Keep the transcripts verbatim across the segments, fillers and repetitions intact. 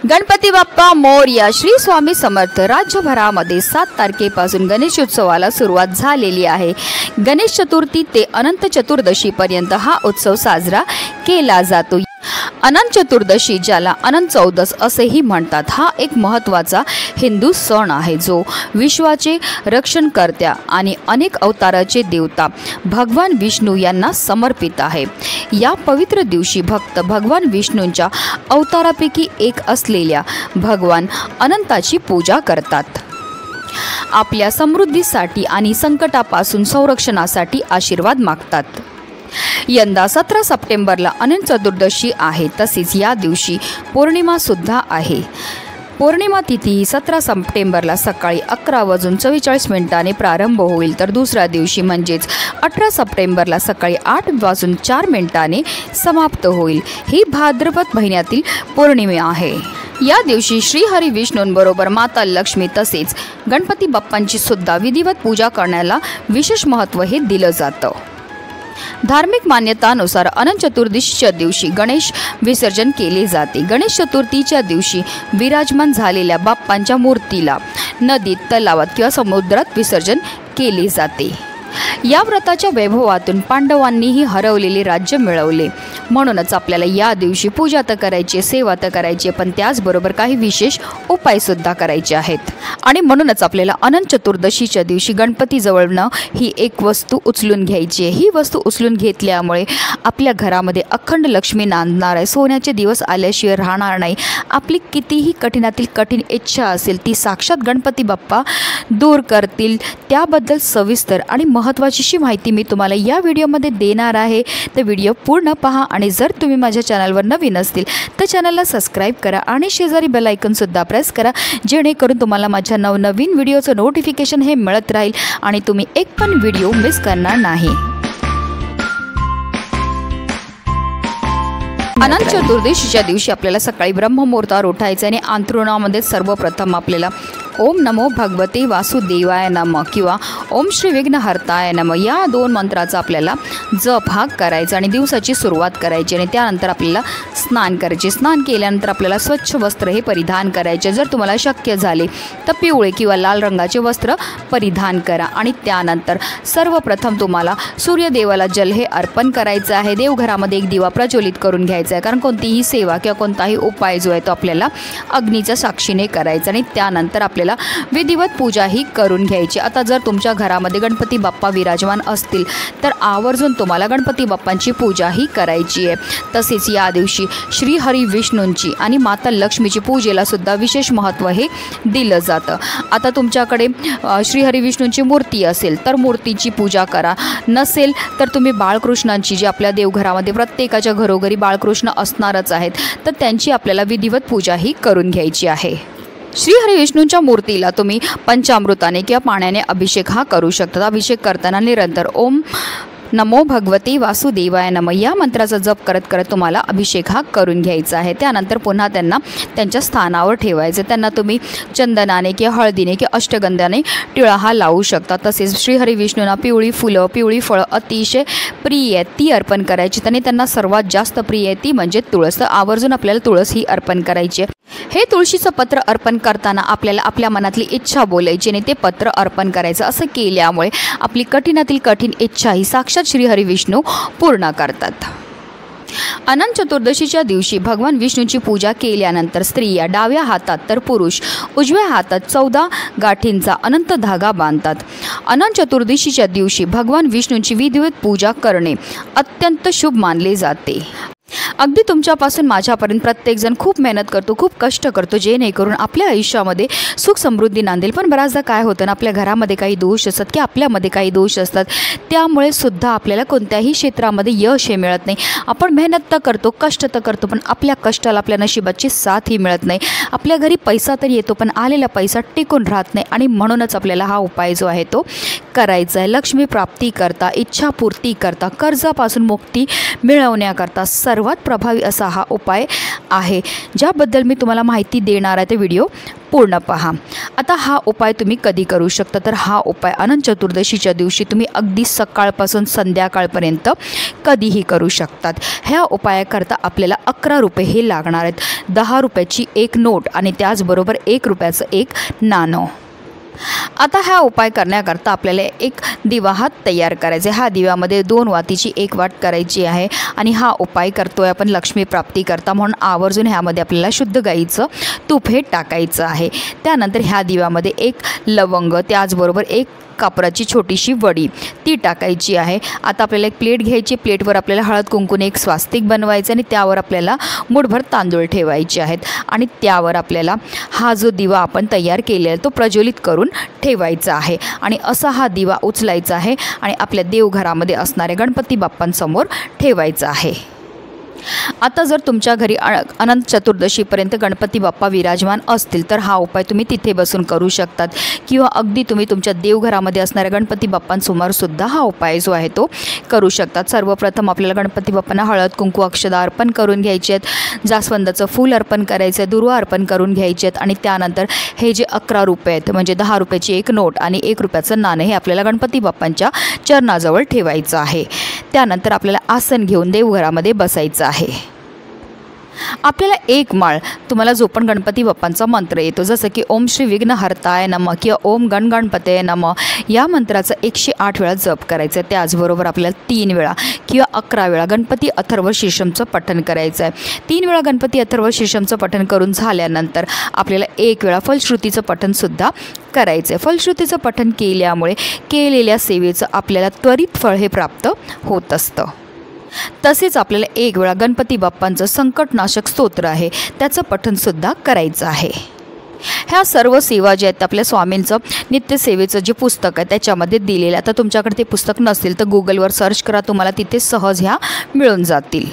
गणपती बाप्पा मोरया. श्री स्वामी समर्थ. राज्यभरामध्ये सात तारखेपासून गणेशोत्सवाला सुरुवात झालेली आहे. गणेश चतुर्थी ते अनंत चतुर्दशीपर्यंत हा उत्सव साजरा केला जातो. अनंत चतुर्दशी, ज्याला अनंत चौदस असेही म्हणतात, हा एक महत्त्वाचा हिंदू सण आहे जो विश्वाचे रक्षणकर्त्या आणि अनेक अवताराचे देवता भगवान विष्णू यांना समर्पित आहे. या पवित्र दिवशी भक्त भगवान विष्णूंच्या अवतारापैकी एक असलेल्या भगवान अनंताची पूजा करतात. आपल्या समृद्धीसाठी आणि संकटापासून संरक्षणासाठी आशीर्वाद मागतात. यंदा सतरा सप्टेंबरला अनंत चतुर्दशी आहे. तसेच या दिवशी पौर्णिमा सुद्धा आहे. पौर्णिमा तिथी ही सतरा सप्टेंबरला सकाळी अकरा वाजून चव्वेचाळीस मिनिटांनी प्रारंभ होईल, तर दुसऱ्या दिवशी म्हणजेच अठरा सप्टेंबरला सकाळी आठ वाजून चार मिनिटांनी समाप्त होईल. ही भाद्रपद महिन्यातील पौर्णिमा आहे. या दिवशी श्रीहरी विष्णूंबरोबर माता लक्ष्मी तसेच गणपती बाप्पांची सुद्धा विधिवत पूजा करण्याला विशेष महत्त्व हे दिलं जातं. धार्मिक मान्यतानुसार अनंत चतुर्दशीच्या दिवशी गणेश विसर्जन केले जाते. गणेश चतुर्थीच्या दिवशी विराजमान झालेल्या बाप्पांच्या मूर्तीला नदीत, तलावात किंवा समुद्रात विसर्जन केले जाते. या व्रताच्या वैभवातून पांडवांनीही हरवलेले राज्य मिळवले. म्हणूनच आपल्याला या दिवशी पूजा तर करायची, सेवा तर करायची, पण त्याचबरोबर काही विशेष उपायसुद्धा करायचे आहेत. आणि म्हणूनच आपल्याला अनंत चतुर्दशीच्या दिवशी गणपतीजवळनं ही एक वस्तू उचलून घ्यायची आहे. ही वस्तू उचलून घेतल्यामुळे आपल्या घरामध्ये अखंड लक्ष्मी नांदणार आहे. सोन्याचे दिवस आल्याशिवाय राहणार नाही. आपली कितीही कठीणातील कठीण इच्छा असेल ती साक्षात गणपती बाप्पा दूर करतील. त्याबद्दल सविस्तर आणि महत्त्वाची माहिती मी तुम्हाला या व्हिडिओमध्ये देणार आहे. तर व्हिडिओ पूर्ण पहा. आणि जर तुम्ही माझ्या चॅनलवर नवीन असतील तर चॅनलला सबस्क्राईब करा आणि शेजारी बेल आयकॉनसुद्धा प्रेस करा, जेणेकरून तुम्हाला माझ्या नवनवीन व्हिडिओचं नोटिफिकेशन हे मिळत राहील आणि तुम्ही एक पण व्हिडिओ मिस करणार नाही. अनंत चतुर्दशीच्या दिवशी आपल्याला सकाळी ब्रह्ममुहूर्तावर उठायचं आणि अंथरुणामध्ये सर्वप्रथम आपल्याला ओम नमो भगवते वासुदेवाय नमः किंवा ओम श्री विघ्नहर्ताय नमः या दोन मंत्राचा आपल्याला जप हा करायचा आणि दिवसाची सुरुवात करायची. आणि त्यानंतर आपल्याला स्नान करायचे. स्नान केल्यानंतर आपल्याला स्वच्छ वस्त्र हे परिधान करायचे. जर तुम्हाला शक्य झाले तर पिवळे किंवा लाल रंगाचे वस्त्र परिधान करा. आणि त्यानंतर सर्वप्रथम तुम्हाला सूर्यदेवाला जल हे अर्पण करायचं आहे. देवघरामध्ये एक दिवा प्रज्वलित करून घ्यायचा आहे, कारण कोणतीही सेवा किंवा कोणताही उपाय जो आहे तो आपल्याला अग्नीच्या साक्षीने करायचा. आणि त्यानंतर आपल्याला विधिवत पूजा ही करून घ्यायची. आता जर तुमच्या घरामध्ये गणपती बाप्पा विराजमान असतील तर आवर्जून तुम्हाला गणपती बाप्पांची पूजा ही करायची आहे. तसेच या दिवशी श्री हरी विष्णूंची आणि माता लक्ष्मीची पूजेला सुद्धा विशेष महत्त्व हे दिलं जातं. आता तुमच्याकडे श्रीहरी विष्णूंची मूर्ती असेल तर मूर्तीची पूजा करा. नसेल तर तुम्ही बाळकृष्णांची, जी आपल्या देवघरामध्ये प्रत्येकाच्या घरोघरी बाळकृष्ण असणारच आहेत, तर त्यांची आपल्याला विधिवत पूजा ही करून घ्यायची आहे. श्री हरी विष्णूंच्या मूर्तीला तुम्ही पंचामृताने किंवा पाण्याने अभिषेक हा करू शकता. अभिषेक करताना निरंतर ओम नमो भगवते वासुदेवाय नमः या मंत्राचा जप करत करत तुम्हाला अभिषेक हा करून घ्यायचा आहे. त्यानंतर पुन्हा त्यांना त्यांच्या स्थानावर ठेवायचं. त्यांना तुम्ही चंदनाने किंवा हळदीने किंवा अष्टगंधाने टिळा हा लावू शकता. तसेच श्रीहरी विष्णूंना पिवळी फुलं, पिवळी फळं अतिशय प्रिय आहेत ती अर्पण करायची. त्यांनी त्यांना सर्वात जास्त प्रिय आहे ती म्हणजे तुळस. तर आवर्जून आपल्याला तुळस ही अर्पण करायची आहे. हे तुळशीचं पत्र अर्पण करताना आपल्याला आपल्या मनातली इच्छा बोलायची आणि ते पत्र अर्पण करायचं. असं केल्यामुळे आपली कठीणातील कठीण इच्छा ही साक्षात श्रीहरी विष्णू पूर्ण करतात. अनंत चतुर्दशीच्या दिवशी भगवान विष्णूची पूजा केल्यानंतर स्त्रिया डाव्या हातात तर पुरुष उजव्या हातात चौदा गाठींचा अनंत धागा बांधतात. अनंत चतुर्दशीच्या दिवशी भगवान विष्णूंची विधिवत पूजा करणे अत्यंत शुभ मानले जाते. अगदी तुमच्यापासून माझ्यापर्यंत प्रत्येकजण खूप मेहनत करतो, खूप कष्ट करतो, जेणेकरून आपल्या आयुष्यामध्ये सुख समृद्धी नांदेल. पण बऱ्याचदा काय होतं ना, आपल्या घरामध्ये काही दोष असतात की आपल्यामध्ये काही दोष असतात, त्यामुळे सुद्धा आपल्याला कोणत्याही क्षेत्रामध्ये यश हे मिळत नाही. आपण मेहनत तर करतो, कष्ट तर करतो, पण आपल्या कष्टाला आपल्या नशिबाची साथ ही मिळत नाही. आपल्या घरी पैसा तर येतो, पण आलेला पैसा टिकून राहत नाही. आणि म्हणूनच आपल्याला हा उपाय जो आहे तो करायचा आहे. लक्ष्मी प्राप्ती करता, इच्छापूर्ती करता, कर्जापासून मुक्ती मिळवण्याकरता सर्वात प्रभावी असा हा उपाय आहे, ज्याबद्दल मी तुम्हाला माहिती देणार आहे. ते व्हिडिओ पूर्ण पहा. आता हा उपाय तुम्ही कधी करू शकता, तर हा उपाय अनंत चतुर्दशीच्या दिवशी तुम्ही अगदी सकाळपासून संध्याकाळपर्यंत कधीही करू शकतात. ह्या उपायाकरता आपल्याला अकरा रुपये हे लागणार आहेत. दहा रुपयाची एक नोट आणि त्याचबरोबर एक रुपयाचं एक नाणं. आता हा उपाय करण्याकरता आपल्याला एक दिवा हा तयार करायचा आहे. हा दिव्यामध्ये दोन वातीची एक वाट करायची आहे आणि हा उपाय करतोय आपण लक्ष्मी प्राप्ती करता, म्हणून आवर्जून ह्यामध्ये आपल्याला शुद्ध गाईचं तूप हे टाकायचं आहे. त्यानंतर ह्या दिव्यामध्ये एक लवंग, त्याचबरोबर एक कापराची छोटीशी वडी ती टाकायची आहे. आता आपल्याला एक प्लेट घ्यायची. प्लेटवर आपल्याला हळद कुंकूने एक स्वास्तिक बनवायचं आणि त्यावर आपल्याला मुठभर तांदूळ ठेवायचे आहेत आणि त्यावर आपल्याला हा जो दिवा आपण तयार केलेला आहे तो प्रज्वलित करून ठेवायचा आहे आणि असा हा दिवा उचलायचा आहे आणि आपल्या देवघरामध्ये असणाऱ्या गणपती बाप्पांसमोर ठेवायचा आहे. आता जर तुमच्या घरी अनंत चतुर्दशीपर्यंत गणपती बाप्पा विराजमान असतील तर हा उपाय तुम्ही तिथे बसून करू शकतात किंवा अगदी तुम्ही तुमच्या देवघरामध्ये असणाऱ्या गणपती बाप्पांसमोरसुद्धा हा उपाय जो आहे तो करू शकतात. सर्वप्रथम आपल्याला गणपती बाप्पांना हळद कुंकू अक्षदा अर्पण करून घ्यायचे आहेत, जास्वंदाचं फूल अर्पण करायचं आहे, दुर्वा अर्पण करून घ्यायचे आहेत आणि त्यानंतर हे जे अकरा रुपये आहेत म्हणजे दहा रुपयाची एक नोट आणि एक रुपयाचं नाणं हे आपल्याला गणपती बाप्पांच्या चरणाजवळ ठेवायचं आहे. त्यानंतर आपल्याला आसन घेऊन देवघरामध्ये बसायचं आहे. आपल्याला एक माळ तुम्हाला जो पण गणपती बाप्पांचा मंत्र येतो, जसं की ओम श्री विघ्नहर्ताय नमः किंवा ओम गण गणपतये नमः, या मंत्राचा एकशे आठ वेळा जप करायचा आहे. त्याचबरोबर आपल्याला तीन वेळा किंवा अकरा वेळा गणपती अथर्व शीर्षमचं पठण करायचं आहे. तीन वेळा गणपती अथर्व शीर्षमचं पठण करून झाल्यानंतर आपल्याला एक वेळा फलश्रुतीचं पठणसुद्धा करायचं आहे. फलश्रुतीचं पठण केल्यामुळे केलेल्या सेवेचं आपल्याला त्वरित फळ हे प्राप्त होत असतं. तसेच आपल्याला एक वेळा गणपती बाप्पांचं संकटनाशक स्तोत्र आहे त्याचं पठणसुद्धा करायचं आहे. ह्या सर्व सेवा ज्या आहेत आपल्या स्वामींचं नित्यसेवेचं जे पुस्तक आहे त्याच्यामध्ये दिलेलं. आता तुमच्याकडे ते पुस्तक नसेल तर गुगलवर सर्च करा, तुम्हाला तिथे सहज ह्या मिळून जातील.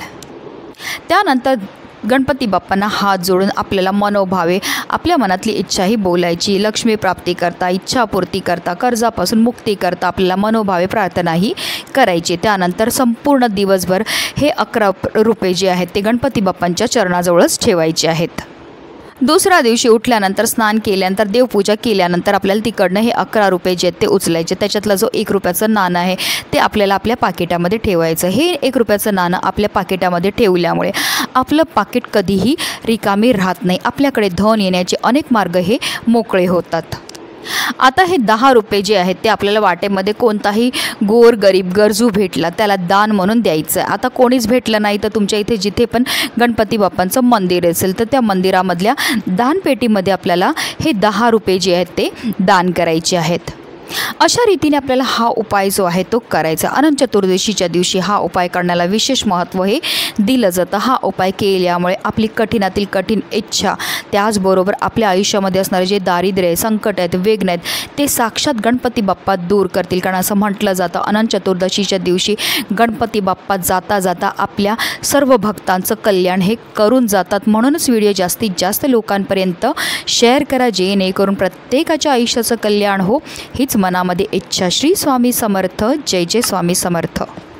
त्यानंतर गणपती बाप्पांना हात जोडून आपल्याला मनोभावे आपल्या मनातली इच्छाही बोलायची. लक्ष्मी प्राप्ती करता, इच्छापूर्ती करता, कर्जापासून मुक्ती करता आपल्याला मनोभावे प्रार्थनाही करायची. त्यानंतर संपूर्ण दिवसभर हे अकरा रुपये जे आहेत ते गणपती बाप्पांच्या चरणाजवळच ठेवायचे आहेत. दुसऱ्या दिवशी उठल्यानंतर स्नान केल्यानंतर देवपूजा केल्यानंतर आपल्याला तिकडनं हे अकरा रुपये जे आहेत ते उचलायचे. त्याच्यातलं जो एक रुपयाचं नाणं आहे ते आपल्याला आपल्या पाकिटामध्ये ठेवायचं. हे एक रुपयाचं नाणं आपल्या पाकिटामध्ये ठेवल्यामुळे आपलं पाकिट कधीही रिकामी राहत नाही. आपल्याकडे धन येण्याचे अनेक मार्ग हे मोकळे होतात. आता हे दहा रुपये जे आहेत ते आपल्याला वाटेमध्ये कोणताही गोर गरीब गरजू भेटला त्याला दान म्हणून द्यायचं आहे. आता कोणीच भेटलं नाही तर तुमच्या इथे जिथे पण गणपती बाप्पांचं मंदिर असेल तर त्या मंदिरामधल्या दानपेटीमध्ये आपल्याला हे दहा रुपये जे आहेत ते दान करायचे आहेत. अशा रीतीने आपल्याला हा उपाय जो आहे तो करायचा. अनंत चतुर्दशीच्या दिवशी हा उपाय करण्याला विशेष महत्त्व हे दिलं जातं. हा उपाय केल्यामुळे आपली कठीणातील कठीण इच्छा, त्याचबरोबर आपल्या आयुष्यामध्ये असणारे जे दारिद्र्य संकट आहेत वेघ्न आहेत ते साक्षात गणपती बाप्पा दूर करतील. कारण असं म्हटलं जातं अनंत चतुर्दशीच्या दिवशी गणपती बाप्पा जाता जाता आपल्या सर्व भक्तांचं कल्याण हे करून जातात. म्हणूनच व्हिडिओ जास्तीत जास्त लोकांपर्यंत शेअर करा जेणेकरून प्रत्येकाच्या आयुष्याचं कल्याण हो हीच मनामध्ये इच्छा. श्री स्वामी समर्थ. जय जय स्वामी समर्थ.